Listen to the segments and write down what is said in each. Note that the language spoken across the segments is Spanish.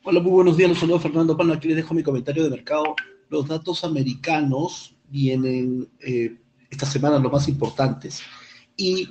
Hola, muy buenos días. Los saludo Fernando Palma. Aquí les dejo mi comentario de mercado. Los datos americanos vienen esta semana los más importantes y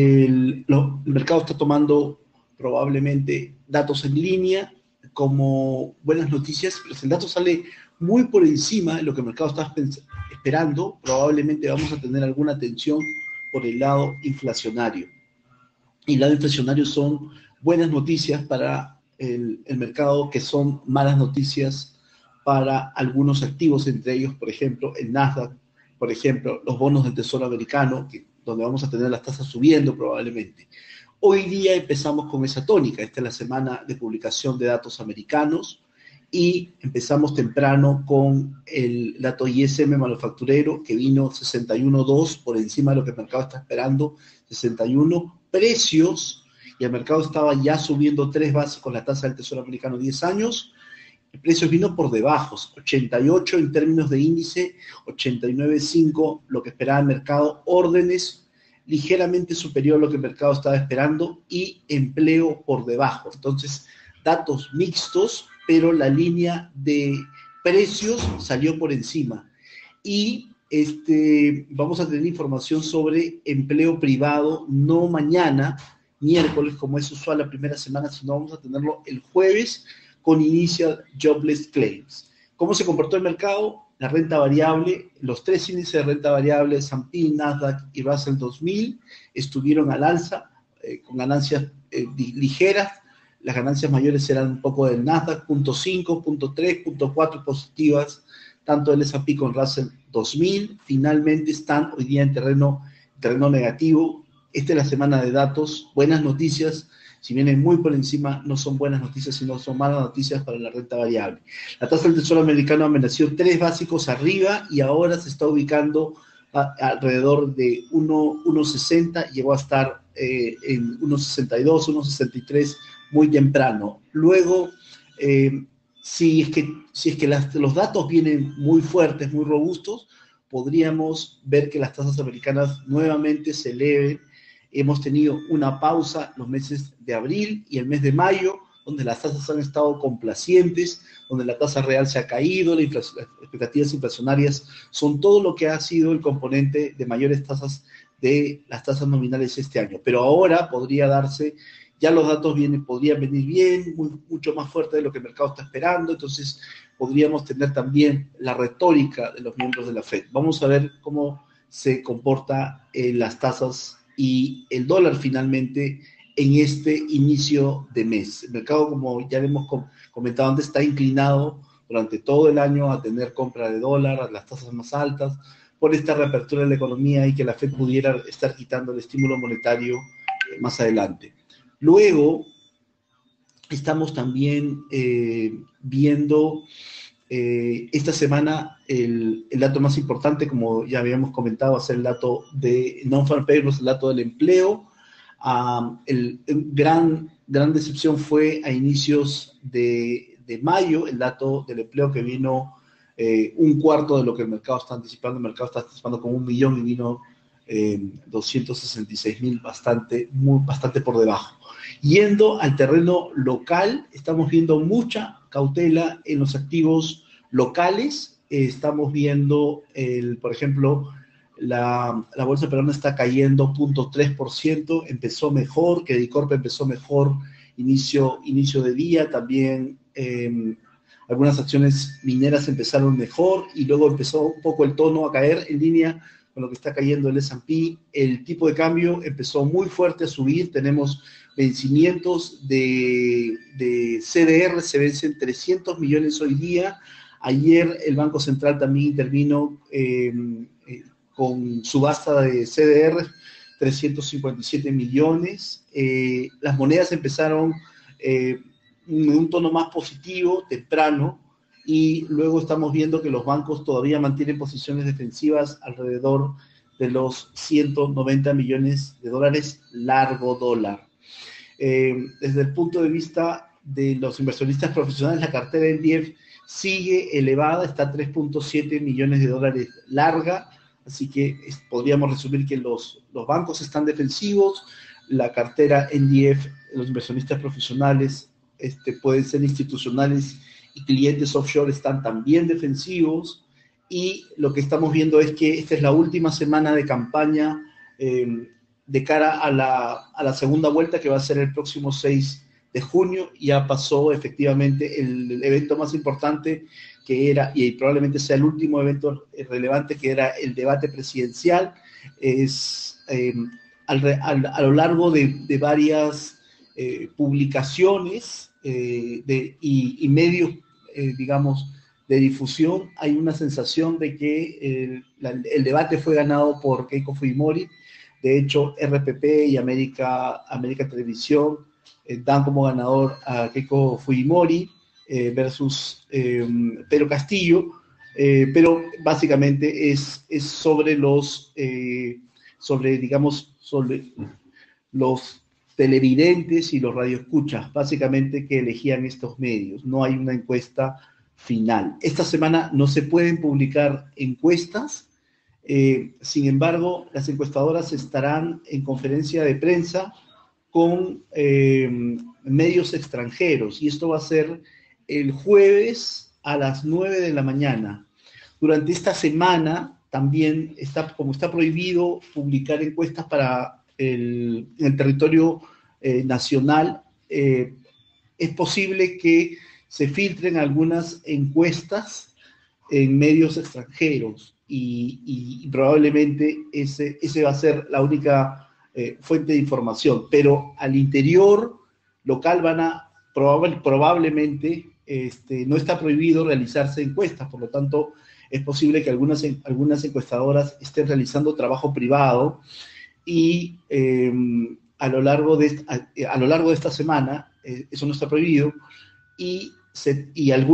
el mercado está tomando probablemente datos en línea como buenas noticias, pero si el dato sale muy por encima de lo que el mercado está esperando, probablemente vamos a tener alguna tensión por el lado inflacionario. Y el lado inflacionario son buenas noticias para el mercado, que son malas noticias para algunos activos, entre ellos, por ejemplo, el Nasdaq, por ejemplo, los bonos del Tesoro americano, donde vamos a tener las tasas subiendo probablemente. Hoy día empezamos con esa tónica. Esta es la semana de publicación de datos americanos y empezamos temprano con el dato ISM manufacturero, que vino 61.2 por encima de lo que el mercado está esperando, 61 precios, y el mercado estaba ya subiendo 3 bases con la tasa del Tesoro americano 10 años. El precio vino por debajo, 88 en términos de índice, 89.5 lo que esperaba el mercado, órdenes ligeramente superior a lo que el mercado estaba esperando y empleo por debajo. Entonces, datos mixtos, pero la línea de precios salió por encima. Y vamos a tener información sobre empleo privado, no mañana, miércoles, como es usual la primera semana, sino vamos a tenerlo el jueves con Initial Jobless Claims. ¿Cómo se comportó el mercado? La renta variable, los tres índices de renta variable, S&P, Nasdaq y Russell 2000, estuvieron al alza, con ganancias ligeras. Las ganancias mayores eran un poco del Nasdaq, 0.5, 0.3, 0.4 positivas, tanto el S&P con Russell 2000. Finalmente están hoy día en terreno negativo. Esta es la semana de datos, buenas noticias. Si vienen muy por encima, no son buenas noticias, sino son malas noticias para la renta variable. La tasa del Tesoro americano amaneció 3 básicos arriba y ahora se está ubicando alrededor de 1.60, llegó a estar en 1.62, 1.63 muy temprano. Luego, si es que los datos vienen muy fuertes, muy robustos, podríamos ver que las tasas americanas nuevamente se eleven. Hemos tenido una pausa los meses de abril y el mes de mayo, donde las tasas han estado complacientes, donde la tasa real se ha caído, las expectativas inflacionarias son todo lo que ha sido el componente de mayores tasas de las tasas nominales este año. Pero ahora podría darse, ya los datos podrían venir bien, mucho más fuerte de lo que el mercado está esperando, entonces podríamos tener también la retórica de los miembros de la Fed. Vamos a ver cómo se comporta las tasas y el dólar finalmente en este inicio de mes. El mercado, como ya hemos comentado antes, está inclinado durante todo el año a tener compra de dólar a las tasas más altas por esta reapertura de la economía y que la Fed pudiera estar quitando el estímulo monetario más adelante. Luego, estamos también viendo esta semana el dato más importante, como ya habíamos comentado, va a ser el dato de non-farm payrolls, el dato del empleo. Gran decepción fue a inicios de mayo, el dato del empleo, que vino un cuarto de lo que el mercado está anticipando. El mercado está anticipando como 1 millón y vino 266.000, bastante por debajo. Yendo al terreno local, estamos viendo mucha cautela en los activos locales. Estamos viendo, por ejemplo, la bolsa peruana está cayendo 0.3%, empezó mejor, Credicorp empezó mejor inicio de día, también algunas acciones mineras empezaron mejor y luego empezó un poco el tono a caer en línea con lo que está cayendo el S&P. El tipo de cambio empezó muy fuerte a subir, tenemos vencimientos de CDR, se vencen 300 millones hoy día. Ayer el Banco Central también intervino con subasta de CDR, 357 millones. Las monedas empezaron en un tono más positivo, temprano, y luego estamos viendo que los bancos todavía mantienen posiciones defensivas alrededor de los 190 millones de dólares largo dólar. Desde el punto de vista de los inversionistas profesionales, la cartera NDF sigue elevada, está a 3.7 millones de dólares larga, así que podríamos resumir que los bancos están defensivos, la cartera NDF, los inversionistas profesionales pueden ser institucionales y clientes offshore están también defensivos, y lo que estamos viendo es que esta es la última semana de campaña de cara a la segunda vuelta, que va a ser el próximo 6 de junio. Ya pasó efectivamente el evento más importante, que era, y probablemente sea el último evento relevante, que era el debate presidencial. A lo largo de varias publicaciones y medios, digamos, de difusión, hay una sensación de que el debate fue ganado por Keiko Fujimori. De hecho, RPP y América Televisión dan como ganador a Keiko Fujimori versus Pedro Castillo, pero básicamente es sobre digamos, sobre los televidentes y los radioescuchas, básicamente, que elegían estos medios. No hay una encuesta final. Esta semana no se pueden publicar encuestas. Sin embargo, las encuestadoras estarán en conferencia de prensa con medios extranjeros, y esto va a ser el jueves a las 9 de la mañana. Durante esta semana también, como está prohibido publicar encuestas para en el territorio nacional, es posible que se filtren algunas encuestas en medios extranjeros, y probablemente ese va a ser la única fuente de información. Pero al interior local probablemente no está prohibido realizarse encuestas. Por lo tanto, es posible que algunas encuestadoras estén realizando trabajo privado, y a lo largo de esta semana, eso no está prohibido, y se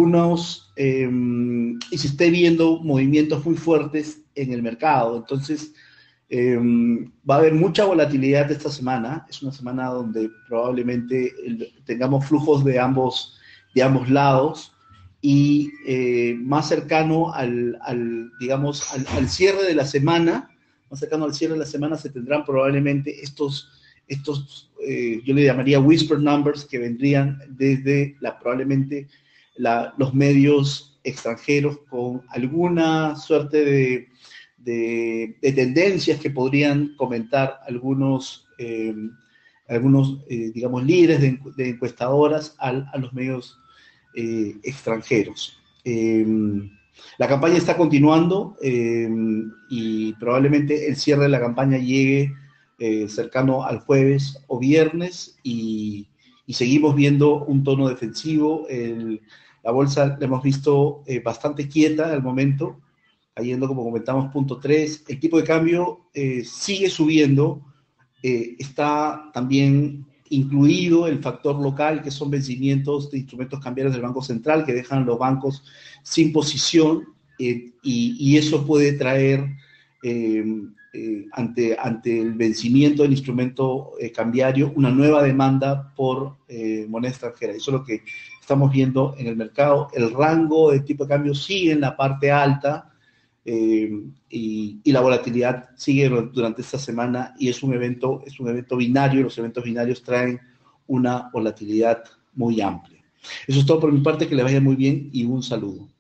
esté viendo movimientos muy fuertes en el mercado. Entonces, va a haber mucha volatilidad esta semana. Es una semana donde probablemente tengamos flujos de ambos lados, y más cercano digamos, al cierre de la semana, se tendrán probablemente estos yo le llamaría whisper numbers, que vendrían desde probablemente los medios extranjeros, con alguna suerte de tendencias que podrían comentar algunos digamos, líderes de encuestadoras a los medios extranjeros. La campaña está continuando, y probablemente el cierre de la campaña llegue cercano al jueves o viernes, y seguimos viendo un tono defensivo. La bolsa la hemos visto bastante quieta al momento, cayendo, como comentamos, 0.3. El tipo de cambio sigue subiendo. Está también incluido el factor local, que son vencimientos de instrumentos cambiarios del Banco Central, que dejan los bancos sin posición, y eso puede traer, ante el vencimiento del instrumento cambiario, una nueva demanda por moneda extranjera. Eso es lo que estamos viendo en el mercado. El rango de tipo de cambio sigue en la parte alta, y la volatilidad sigue durante esta semana, y es un evento binario. Los eventos binarios traen una volatilidad muy amplia. Eso es todo por mi parte. Que le vaya muy bien y un saludo.